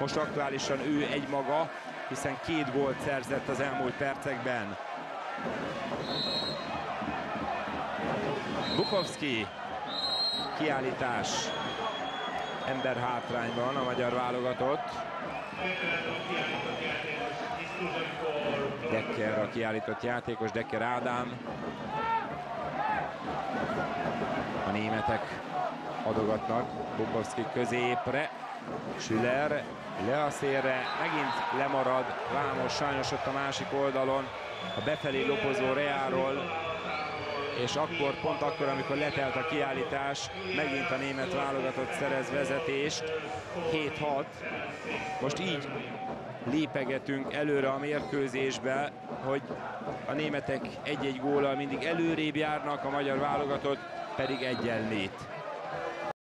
Most aktuálisan ő egymaga, hiszen 2 gólt szerzett az elmúlt percekben. Bukovszki, kiállítás, ember hátrányban a magyar válogatott. Decker a kiállított játékos, Decker Ádám. A németek adogatnak Bukovszki középre. Schüller le a szélre, megint lemarad Vámos, sajnos ott a másik oldalon a befelé lopozó Reáról, és akkor, pont akkor, amikor letelt a kiállítás, megint a német válogatott szerez vezetést, 7-6. Most így lépegetünk előre a mérkőzésbe, hogy a németek egy-egy góllal mindig előrébb járnak, a magyar válogatott pedig egyenlét.